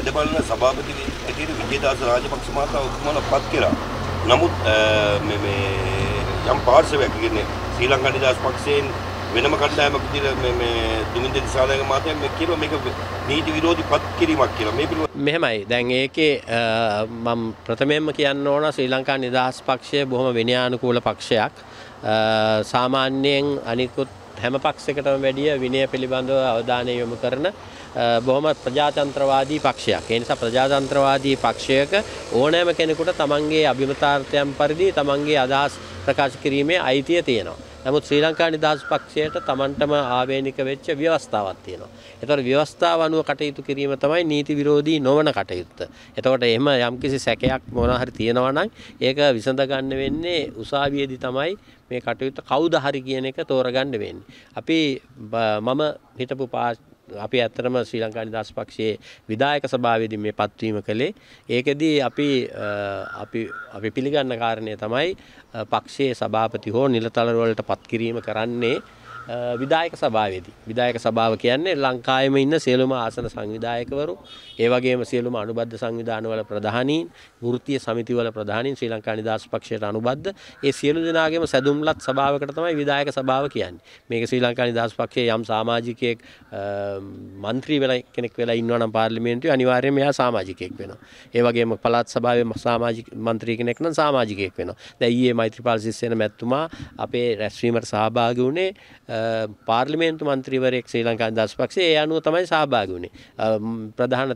වැඩබලන සභාපති ඇටියට විජේදාස රාජපක්ෂ මහතා ඔබතුමාලා පත් කළා. නමුත් මේ යම් පාර්ශවයක් කියන්නේ ශ්‍රී ලංකා නිදහස් පක්ෂයෙන් වෙනම කණ්ඩායමක් විදිහට මේ දුමින්ද දිසානායක මහත්මයා මේ කියනවා මේක නීති විරෝධී පත් කිරීමක් කියලා. මේ පිළිබඳව මෙහෙමයි. දැන් ඒකේ මම ප්‍රථමයෙන්ම කියන්න ඕන ශ්‍රී ලංකා නිදහස් පක්ෂය බොහොම විනයානුකූල පක්ෂයක්. සාමාන්‍යයෙන් අනිකුත් හැම පක්ෂයකටම වැඩිය විනය පිළිබඳව අවධානය යොමු කරන බොහොම ප්‍රජාතන්ත්‍රවාදී පක්ෂයක්. ඒ නිසා ප්‍රජාතන්ත්‍රවාදී පක්ෂයක ඕනෑම කෙනෙකුට තමන්ගේ අභිමතාර්ථයන් පරිදි තමන්ගේ අදහස් ප්‍රකාශ කිරීමේ අයිතිය තියෙනවා. නමුත් ශ්‍රී ලංකා නිදහස් පක්ෂයට තමන්ටම ආවේනික වෙච්ච ව්‍යවස්ථාවක් තියෙනවා. ඒතකොට ව්‍යවස්ථාව අනුව කටයුතු කිරීම තමයි නීති විරෝධී නොවන කටයුත්ත. එතකොට එහෙම යම්කිසි සැකයක් මොනවා හරි තියෙනවා නම් ඒක විසඳ ගන්න වෙන්නේ උසාවියේදී තමයි මේ කටයුත්ත කවුද හරි කියන එක තෝරගන්න වෙන්නේ. මම හිටපු අපි ඇත්තටම ශ්‍රී ලංකා නිදහස් පක්ෂයේ විධායක සභාවේදී මේ පත්වීම කළේ. ඒකෙදී අපි පිළිගන්න කාරණය තමයි පක්ෂයේ සභාපති හෝ නිලතල වලට පත් කිරීම කරන්නේ විධායක සභාවේදී. විධායක සභාව කියන්නේ ලංකාවේම ඉන්න සියලුම ආසන සංවිධායකවරු, ඒ වගේම සියලුම අනුබද්ධ සංවිධානවල ප්‍රධානීන්, වෘත්තීය සමිතිවල ප්‍රධානීන් ශ්‍රී ලංකා නිදහස් පක්ෂයට අනුබද්ධ ඒ සියලු දෙනාගේම සැදුම්ලත් සභාවකට තමයි විධායක සභාව කියන්නේ. මේක ශ්‍රී ලංකා නිදහස් පක්ෂයේ යම් සමාජිකයෙක් മന്ത്രി කෙනෙක් වෙලා ඉන්නවා නම් පාර්ලිමේන්තුවේ අනිවාර්යයෙන්ම එයා සමාජිකයෙක් වෙනවා. ඒ වගේම පළාත් සභාවේ සමාජික മന്ത്രി කෙනෙක් නම් සමාජිකයෙක් වෙනවා. දැන් ඊයේ මෛත්‍රීපාල සිරිසේන මැතිතුමා අපේ රැස්වීමට සහභාගී වුණේ පාර්ලිමේන්තු මන්ත්‍රීවරයෙක් ශ්‍රී ලංකා නිදහස් පක්ෂයේ. ඒ අනුව තමයි සහභාගී වුණේ. ප්‍රධාන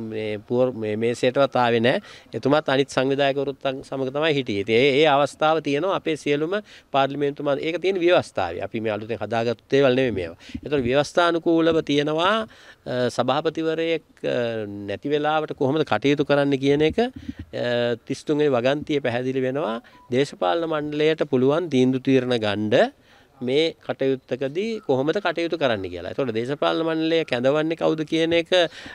මේසයටවත් ආවේ නැහැ. එතුමාත් අනිත් සංවිධායකවරුත් සමග තමයි හිටියේ. ඒ අවස්ථාව තියෙනවා අපේ සියලුම පාර්ලිමේන්තු ඒක තියෙන ව්‍යවස්ථාවේ. අපි මේ අලුතෙන් හදාගත්තු දේවල් නෙමෙයි මේවා. ඒතකොට ව්‍යවස්ථානුකූලව තියෙනවා සභාපතිවරයෙක් නැති වෙලාවට කොහොමද කටයුතු කරන්න කියන එක 33 වෙනි වගන්තියේ පැහැදිලි වෙනවා. දේශපාලන මණ්ඩලයට පුළුවන් තීන්දුව తీරන ගන්න මේ කටයුත්තකදී කොහොමද කටයුතු කරන්න කියලා. ඒතකොට දේශපාලන මණ්ඩලය කැඳවන්නේ කවුද කියන එක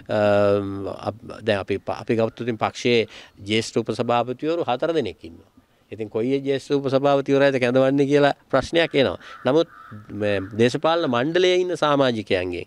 දැන් අපි ගෞතමින් පක්ෂයේ ජ්‍යෙෂ්ඨ උපසභාපතිවරු 4 දෙනෙක් ඉන්නවා. ඉතින් කොයි ජ්‍යෙෂ්ඨ උපසභාපතිවරයාද කැඳවන්නේ කියලා ප්‍රශ්නයක් එනවා. නමුත් දේශපාලන මණ්ඩලයේ ඉන්න සමාජිකයන්ගෙන්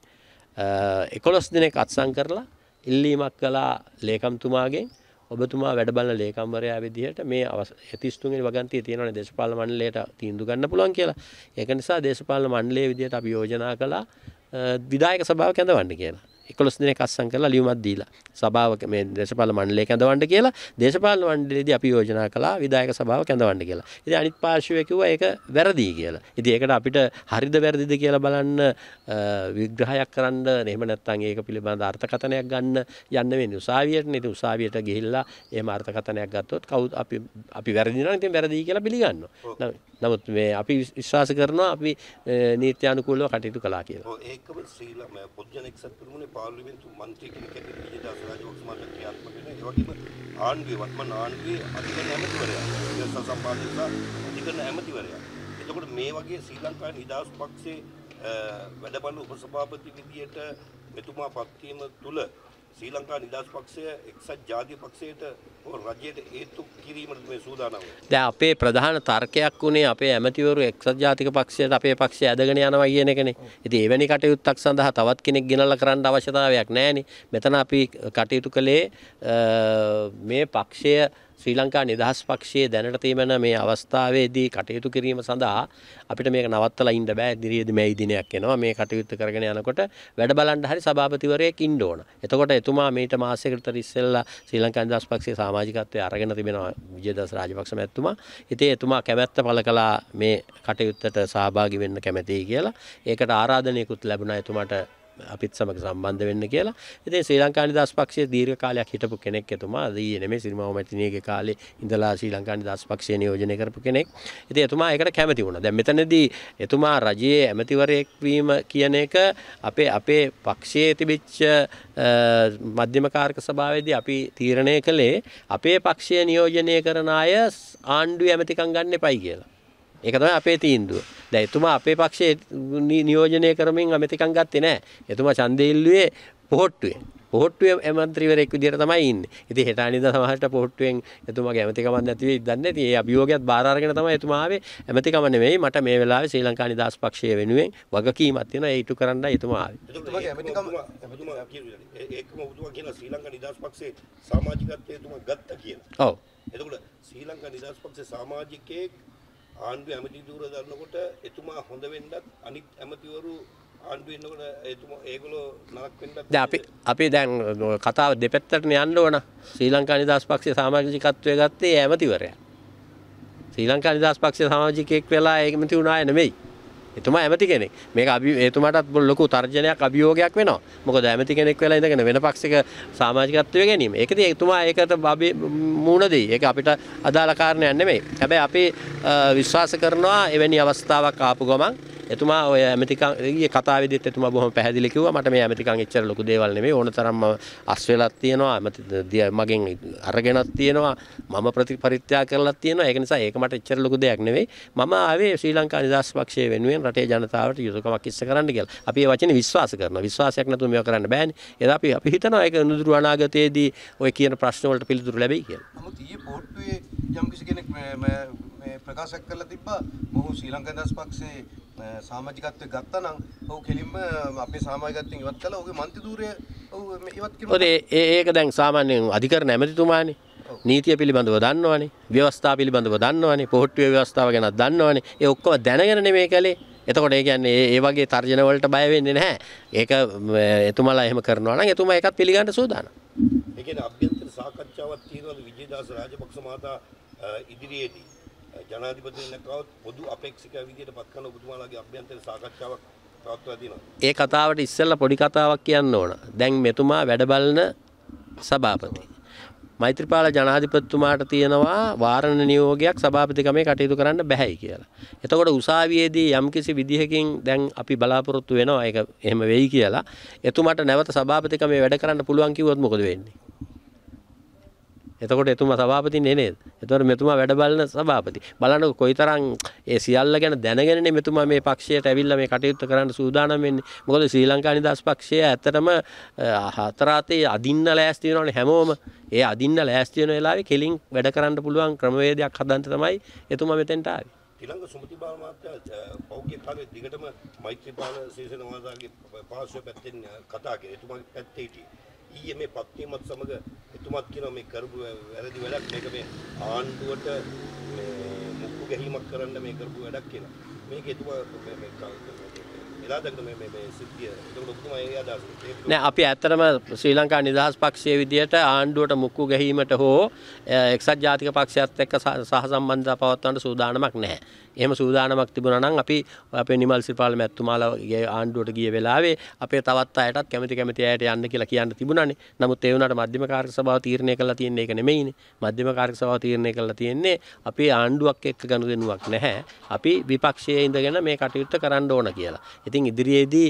11 දෙනෙක් අත්සන් කරලා ඉල්ලීමක් කළා ලේකම්තුමාගෙන් ඔබතුමා වැඩ බලන ලේකම්වරයා විදිහට මේ 33 වෙනි වගන්තියේ තියෙනවනේ දේශපාලන මණ්ඩලයට තීන්දුව ගන්න පුළුවන් කියලා. ඒක නිසා දේශපාලන මණ්ඩලයේ විදිහට අපි යෝජනා කළා විධායක සභාව කැඳවන්න කියලා. 11 දිනක් අත්සන් කරලා ලියුමක් දීලා සභාව මේ දේශපාලන මණ්ඩලය කැඳවන්න කියලා. දේශපාලන මණ්ඩලයේදී අපි යෝජනා කළා විධායක සභාව කැඳවන්න කියලා. ඉතින් අනිත් පාර්ශවය කිව්වා ඒක වැරදි කියලා. ඉතින් ඒකට අපිට හරිද වැරදිද කියලා බලන්න විග්‍රහයක් කරන්න එහෙම නැත්නම් ඒක පිළිබඳ අර්ථකථනයක් ගන්න යන්න වෙන්නේ උසාවියටනේ. ඉතින් උසාවියට ගිහිල්ලා එහෙම අර්ථකථනයක් ගත්තොත් කවුද අපි වැරදි නම් ඉතින් වැරදි කියලා පිළිගන්නවා. නමුත් මේ අපි විශ්වාස කරනවා අපි නීත්‍යානුකූලව කටයුතු කළා කියලා. ඔව් ඒකම ශ්‍රී ලංකා පොදුජන එක්සත් පිරිමුනේ පාර්ලිමේන්තු මන්ත්‍රී කෙනෙක් ඇතුළු විජේදාස රාජපක්ෂ මහතා ක්‍රියාත්මක වෙනවා. ඒ වගේම ආණ්ඩුවේ වත්මන් ආණ්ඩුවේ අධිකරණ ඇමතිවරයා, විදේශ සම්පාදක අධිකරණ ඇමතිවරයා. එතකොට මේ වගේ ශ්‍රී ලංකා නිදහස් පක්ෂයේ වැඩබලන උපසභාපති විදියට මෙතුමා පත්වීම තුළ ශ්‍රී ලංකා නිදහස් පක්ෂය එක්සත් ජාතික පක්ෂයට රජයට ඒත්තු කිරීමට මේ සූදානම්. දැන් අපේ ප්‍රධාන තර්කයක් උනේ අපේ ඇමතිවරු එක්සත් ජාතික පක්ෂයට අපේ පක්ෂය ඇදගෙන යනවා කියන එකනේ. ඉතින් එවැනි කටයුත්තක් සඳහා තවත් කෙනෙක් ගෙනල්ලා කරන්න අවශ්‍යතාවයක් නැහැනේ. මෙතන අපි කටයුතු කළේ මේ පක්ෂය ශ්‍රී ලංකා නිදහස් පක්ෂයේ දැනට තියෙන මේ අවස්ථාවේදී කටයුතු කිරීම සඳහා අපිට මේක නවත්තලා ඉන්න බෑ. ඉදිරියේදී මේ දිනයක් එනවා. මේ කටයුත්ත කරගෙන යනකොට වැඩ බලන්න හරි සභාපතිවරයෙක් ඉන්න ඕන. එතකොට එතුමා මේට මාසයකට ඉස්සෙල්ලා ශ්‍රී ලංකා නිදහස් පක්ෂයේ සමාජිකත්වයේ අරගෙන තිබෙනවා විජේදාස රාජපක්ෂ මැතිතුමා. ඉතින් එතුමා කැමැත්ත පළ කළා මේ කටයුත්තට සහභාගී වෙන්න කැමැතියි කියලා. ඒකට ආරාධනයකුත් ලැබුණා එතුමාට අපිත් සමග සම්බන්ධ වෙන්න කියලා. ඉතින් ශ්‍රී ලංකා නිදහස් පක්ෂයේ දීර්ඝ කාලයක් හිටපු කෙනෙක් එතුමා. ඊයේ නෙමෙයි සිරිමාව මැතිණියගේ කාලේ ඉඳලා ශ්‍රී ලංකා නිදහස් පක්ෂය නියෝජනය කරපු කෙනෙක්. ඉතින් එතුමා ඒකට කැමති වුණා. දැන් මෙතනදී එතුමා රජයේ ඇමතිවරයෙක් වීම කියන එක අපේ පක්ෂයේ තිබිච්ච මධ්‍යම කාර්ක සභාවේදී අපි තීරණය කළේ අපේ පක්ෂය නියෝජනය කරන අය ආණ්ඩුවේ ඇමතිකම් ගන්න එපයි කියලා. ඒක තමයි අපේ තීන්දුව. දැන් එතුමා අපේ පක්ෂයේ නියෝජනය කරමින් ඇමතිකම් ගත්තේ නැහැ. එතුමා ඡන්දය ඉල්ලුවේ පොහොට්ටුවේ. පොහොට්ටුවේ ඇමතිවරයෙක් විදියට තමයි ඉන්නේ. ඉතින් හෙට අනිද්දා සමහරට පොහොට්ටුවෙන් එතුමාගේ ඇමතිකමක් නැති වෙයි දන්නේ නැති. ඒ අභියෝගයත් බාර අරගෙන තමයි එතුමා ආවේ. ඇමතිකම නෙමෙයි මට මේ වෙලාවේ ශ්‍රී ලංකා නිදහස් පක්ෂය වෙනුවෙන් වගකීමක් තියෙනවා. ඒ ඉටු කරන්නයි එතුමා ආවේ. එතුමාගේ ඇමතිකම ඒකම ඔබතුමා කියන ශ්‍රී ලංකා නිදහස් පක්ෂයේ සමාජිකත්වයේ එතුමා ගත්තා කියලා. ඔව්. එතකොට ශ්‍රී ලංකා නිදහස් පක්ෂයේ සමාජිකයෙක් ආණ්ඩුවේ ඇමති ධූර දරනකොට එතුමා හොඳ වෙන්නත් අනිත් ඇමතිවරු ආණ්ඩුවේ ඉන්නකොට එතුමා ඒගොල්ලෝ නරක වෙන්නත් දැන් අපි දැන් කතාව දෙපැත්තට යන්න ඕන. ශ්‍රී ලංකා නිදහස් පක්ෂයේ සමාජිකත්වයේ ගත්තේ ඇමතිවරයා. ශ්‍රී ලංකා නිදහස් පක්ෂයේ සමාජිකයෙක් වෙලා ඇමති වුණා නෙමෙයි. එතුමා ඇමති කෙනෙක්. මේක එතුමාටත් ලොකු තර්ජනයක් අභියෝගයක් වෙනවා. මොකද ඇමති කෙනෙක් වෙලා ඉඳගෙන වෙන පක්ෂයක සමාජිකත්වය ගැනීම. ඒකදී එතුමා ඒකට මූණ දෙයි. ඒක අපිට අදාළ කාරණයක් නෙමෙයි. හැබැයි අපි විශ්වාස කරනවා එවැනි අවස්ථාවක් ආපු ගමන් එතුමා ඔය ඇමතිකම් ඊයේ කතාවේදීත් එතුමා බොහොම පැහැදිලි කිව්වා මට මේ ඇමතිකම් එච්චර ලොකු දේවල් නෙමෙයි ඕන තරම් අස් වෙලක් තියෙනවා මගෙන් අරගෙනක් තියෙනවා මම පරිත්‍යාග කරලක් තියෙනවා ඒක නිසා ඒක මට එච්චර ලොකු දෙයක් නෙමෙයි මම ආවේ ශ්‍රී ලංකා නිදහස් පක්ෂයේ වෙනුවෙන් රටේ ජනතාවට යුතුයකමක් ඉස්ස කරන්න කියලා. අපි ඒ වචනේ විශ්වාස කරනවා. විශ්වාසයක් නැතුව මේක කරන්න බෑනේ. ඒක අපි හිතනවා ඒක නුදුරු අනාගතයේදී ඔය කියන ප්‍රශ්න වලට පිළිතුරු ලැබෙයි කියලා. නමුත් ඊයේ පොට්ටුවේ යම් කිසි කෙනෙක් මේ ප්‍රකාශයක් කරලා තිබ්බා මොහු ශ්‍රී ලංකා නිදහස් පක්ෂයේ සමාජිකත්වයේ ගත්තා නම් ඔහු කෙලින්ම අපේ සමාජිකත්වයෙන් ඉවත් කළා. ඔහුගේ මන්ත්‍රී ධූරය ඔහු ඉවත් කිරුවා. ඒක දැන් සාමාන්‍යයෙන් අධිකරණ ඇමතිතුමානේ. නීතිය පිළිබඳව දන්නවනේ. ව්‍යවස්ථා පිළිබඳව දන්නවනේ. පොහොට්ටුවේ ව්‍යවස්ථාව ගැන දන්නවනේ. ඒ ඔක්කොම දැනගෙන නෙමෙයි කලේ. එතකොට ඒ කියන්නේ ඒ වගේ තර්ජන වලට බය වෙන්නේ නැහැ. ඒක එතුමාලා එහෙම කරනවා නම් එතුමා ඒකත් පිළිගන්න සූදානම්. ඒ කියන්නේ අභ්‍යන්තර සාකච්ඡාවක් තියෙනවද විජේදාස රාජපක්ෂ මහතා ඉදිරියේදී ජනාධිපතිතුමා කවුත් පොදු අපේක්ෂක විදියට පත් කරන ඔබතුමාලාගේ අභ්‍යන්තර සාකච්ඡාවක් පවත්වා දෙනවා. ඒ කතාවට ඉස්සෙල්ලා පොඩි කතාවක් කියන්න ඕන. දැන් මෙතුමා වැඩ බලන සභාපති. මෛත්‍රීපාල ජනාධිපතිතුමාට තියෙනවා වාරණ නියෝගයක් සභාපතිකමේ කටයුතු කරන්න බැහැයි කියලා. එතකොට උසාවියේදී යම්කිසි විදිහකින් දැන් අපි බලාපොරොත්තු වෙනවා ඒක එහෙම වෙයි කියලා. එතුමාට නැවත සභාපතිකමේ වැඩ කරන්න පුළුවන් කිව්වොත් මොකද වෙන්නේ? එතකොට එතුමා සභාපතිනේ නේද? එතකොට මෙතුමා වැඩ බලන සභාපති. බලන්න කොයිතරම් ඒ සියල්ල ගැන දැනගෙනනේ මෙතුමා මේ පක්ෂයට ඇවිල්ලා මේ කටයුත්ත කරන්න සූදානම් වෙන්නේ. මොකද ශ්‍රී ලංකා නිදහස් පක්ෂය ඇත්තටම හතරාතේ අදින්න ලෑස්ති වෙනවනේ හැමෝම. ඒ අදින්න ලෑස්ති වෙන වෙලාවේ කෙලින් වැඩ කරන්න පුළුවන් ක්‍රමවේදයක් හදන්න තමයි එතුමා මෙතෙන්ට ආවේ. ඊළඟ සුමති බාල මහත්තයා පෞද්ගලික කාලේ දිගටම මෛත්‍රීපාල සිරිසේන මහතාගේ පාර්ශ්ව පැත්තෙන් කතා කරේ. එතුමාගේ පැත්තේ හිටියේ. ඊයේ මේ පත්වීමත් සමග එතුමාත් කියනවා මේ කරපු වැරදි වැඩක් මේක මේ ආණ්ඩුවට මේ මුක්කු ගැහිමක් කරන්න මේ කරපු වැඩක් කියලා. මේක එතුමා නෑ අපි ඇත්තටම ශ්‍රී ලංකා නිදහස් පක්ෂයේ විදියට ආණ්ඩුවට මුක්කු ගැහිමට හෝ එක්සත් ජාතික පක්ෂයත් එක්ක සහසම්බන්ධතා පවත්වන්න සූදානමක් නැහැ. එහෙම සූදානමක් තිබුණා නම් අපි අපේ නිමල් සිරිපාල මැතිතුමාලාගේ ආණ්ඩුවට ගිය වෙලාවේ අපේ තවත් අයටත් කැමති අයට යන්න කියලා කියන්න තිබුණානේ. නමුත් ඒ වුණාට මධ්‍යම කාර්ය සභාව තීරණය කළා තියෙන්නේ ඒක නෙමෙයිනේ. මධ්‍යම කාර්ය සභාව තීරණය කළා තියෙන්නේ අපේ ආණ්ඩුවක් එක්ක ගනුදෙනුවක් නැහැ. අපි විපක්ෂයේ ඉඳගෙන මේ කටයුත්ත කරන්න ඕන කියලා. ඉතින් ඉදිරියේදී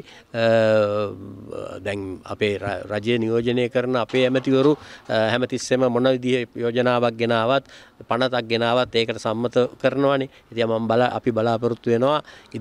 දැන් අපේ රජය නියෝජනය කරන අපේ ඇමතිවරු හැමතිස්සෙම මොන විදිහේ යෝජනාවක් ගෙනාවත් පනතක් ගෙනාවත් ඒකට සම්මත කරනවානේ. ඉතින් මම අපි බලාපොරොත්තු වෙනවා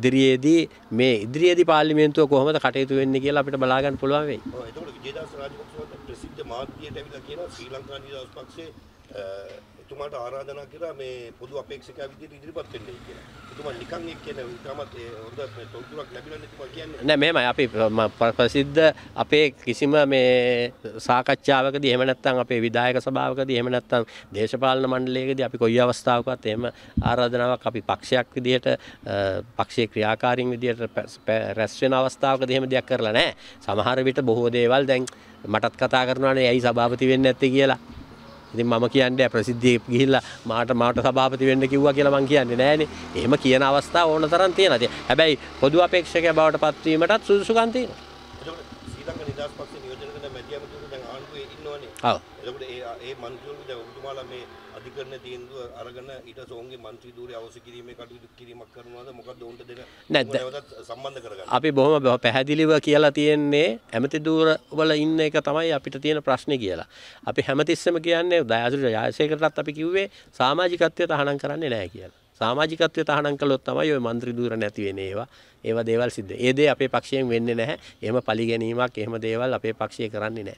ඉදිරියේදී පාර්ලිමේන්තුව කොහොමද කටයුතු වෙන්නේ කියලා අපිට බලා ගන්න පුළුවන් වෙයි. ඔව් එතකොට විජේදාස රාජපක්ෂ ප්‍රසිද්ධ මාධ්‍යයට ඇවිල්ලා කියනවා ශ්‍රී ලංකා නිදහස් පක්ෂයේ එතුමාට ආරාධනා කරා මේ පොදු අපේක්ෂකයා විදිහට ඉදිරිපත් වෙන්නයි කියලා. එතුමා නිකන් එක් කියන විතරමත් හොඳ තොරතුරක් ලැබිලා නැතිව කියන්නේ. නෑ මෙහෙමයි අපි ප්‍රසිද්ධ අපේ කිසිම මේ සාකච්ඡාවකදී එහෙම නැත්නම් අපේ විධායක සභාවකදී එහෙම නැත්නම් දේශපාලන මණ්ඩලයකදී අපි කොයි අවස්ථාවකවත් එහෙම ආරාධනාවක් අපි පක්ෂයක් විදිහට පක්ෂයේ ක්‍රියාකාරීන් විදිහට රැස් වෙන අවස්ථාවකදී එහෙම දෙයක් කරලා නෑ. සමහර විට බොහෝ දේවල් දැන් මටත් කතා කරනවානේ ඇයි සභාපති වෙන්නේ නැත්තේ කියලා. ඉතින් මම කියන්නේ ප්‍රසිද්ධියේ ගිහිල්ලා මාට සභාපති වෙන්න කිව්වා කියලා මං කියන්නේ නෑනේ. එහෙම කියන අවස්ථා ඕන තරම් තියෙනවා. හැබැයි පොදු අපේක්ෂකයා බවට පත්වීමටත් සුදුසුකම් තියෙනවා. එතකොට ශ්‍රී ලංකා නිදහස් පක්ෂේ නියෝජනය කරන මැති ඇමතිවරු දැන් ආණ්ඩුවේ ඉන්නවනේ. ඔව්. එතකොට ඒ මන්ත්‍රීවරු දැන් ඔබතුමාලා මේ අධිකරණ තීන්දුව අරගෙන ඊට පස්සේ ඔවුන්ගේ මන්ත්‍රී ධූරය අවශ්‍ය කිරීමේ කටයුතු කිරීමක් කරනවාද මොකද්ද ඔවුන්ට දෙන නැවතත් සම්බන්ධ කරගන්න. අපි බොහොම පැහැදිලිව කියලා තියෙන්නේ ඇමති ධූර වල ඉන්න එක තමයි අපිට තියෙන ප්‍රශ්නේ කියලා. අපි හැමතිස්සෙම කියන්නේ දයාසිරි ජයසේකරටත් අපි කිව්වේ සමාජිකත්වය තහනම් කරන්නේ නැහැ කියලා. සමාජිකත්වය තහනම් කළොත් තමයි ওই മന്ത്രി ධූර නැති වෙන්නේ ඒවා දේවල් සිද්ධ. ඒ දේ අපේ පක්ෂයෙන් වෙන්නේ නැහැ. එහෙම පලි ගැනීමක් එහෙම දේවල් අපේ පක්ෂය කරන්නේ නැහැ.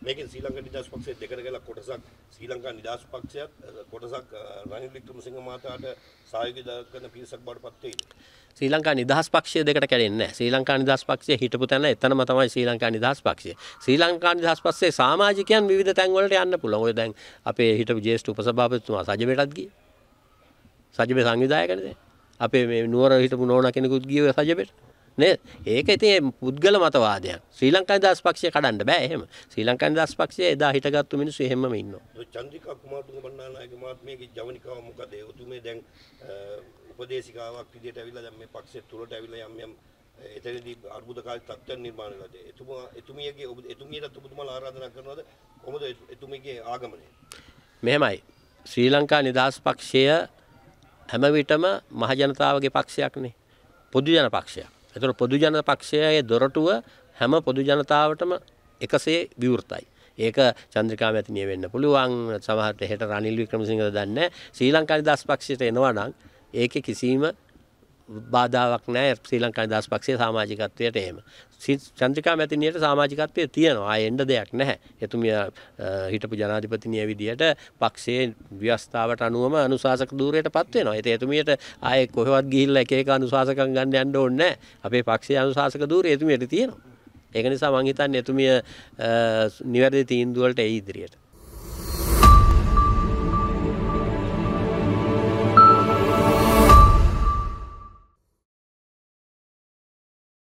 මේකෙන් ශ්‍රී ලංකා නිදහස් පක්ෂයේ දෙකට ගලා කොටසක් ශ්‍රී ලංකා නිදහස් පක්ෂයත් කොටසක් රනිල් වික්‍රමසිංහ මහතාට සහයෝගය දක්වන පිරිසක් බවට පත් වෙයිද? ශ්‍රී ලංකා නිදහස් පක්ෂය දෙකට කැඩෙන්නේ නැහැ. ශ්‍රී ලංකා නිදහස් පක්ෂය හිටපු තැන එතනම තමයි ශ්‍රී ලංකා නිදහස් පක්ෂය. ශ්‍රී ලංකා නිදහස් පක්ෂයේ සමාජිකයන් විවිධ තැන් වලට යන්න පුළුවන්. ඔය දැන් අපේ හිටපු ජ්‍යෙෂ්ඨ උපසභාපතිතුමා සජබේටත් ගියේ. සජබේ සංවිධායකනේ. අපේ මේ නුවර හිටපු නෝනා කෙනෙකුත් ගියේ සජබේට. නේද? ඒක ඉතින් පුද්ගල මතවාදයක්. ශ්‍රී ලංකා නිදහස් පක්ෂය කඩන්න බෑ එහෙම. ශ්‍රී ලංකා නිදහස් පක්ෂය එදා හිටගත්තු මිනිස්සු එහෙමම ඉන්නවා. චන්ද්‍රිකා කුමාරතුංග බණ්ඩාරනායක මහත්මියගේ ජවනිකාව මොකද? එතුමේ දැන් උපදේශිකාවක් විදියට ඇවිල්ලා දැන් මේ පක්ෂය තුලට ඇවිල්ලා යම් එතනදී අර්බුදකාරී තත්ත්වයන් නිර්මාණය කළා. එතුමියට ඔබතුමාලා ආරාධනා කරනවද? කොහොමද එතුමියගේ ආගමනය? මෙහෙමයි. ශ්‍රී ලංකා නිදහස් පක්ෂය හැම විටම මහ ජනතාවගේ පක්ෂයක්නේ. පොදු ජන පක්ෂයක්. ඒතකොට පොදු ජන පක්ෂයේ දොරටුව හැම පොදු ජනතාවටම එකසේ විවෘතයි. ඒක චන්ද්‍රිකා මැතිණිය වෙන්න පුළුවන්. සමහරට හෙට රනිල් වික්‍රමසිංහද දන්නේ නැහැ. ශ්‍රී ලංකා නිදහස් පක්ෂයට එනවා නම් ඒකේ කිසිම බාධාවක් නැහැ ශ්‍රී ලංකා නිදහස් පක්ෂයේ සමාජිකත්වයට එහෙම. චන්ද්‍රිකා මැතිණියට සමාජිකත්වයේ තියෙනවා. ආයෙ එන්න දෙයක් නැහැ. එතුමිය හිටපු ජනාධිපතිනිය විදියට පක්ෂයේ ව්‍යවස්ථාවට අනුවම අනුශාසක ධූරයටපත් වෙනවා. ඒත් එතුමියට ආයෙ කොහෙවත් ගිහිල්ලා එක එක අනුශාසකම් ගන්න යන්න ඕනේ නැහැ. අපේ පක්ෂයේ අනුශාසක ධූරය එතුමියට තියෙනවා. ඒක නිසා මම හිතන්නේ එතුමිය නිවැරදි තීන්දුව වලට එයි ඉදිරියට.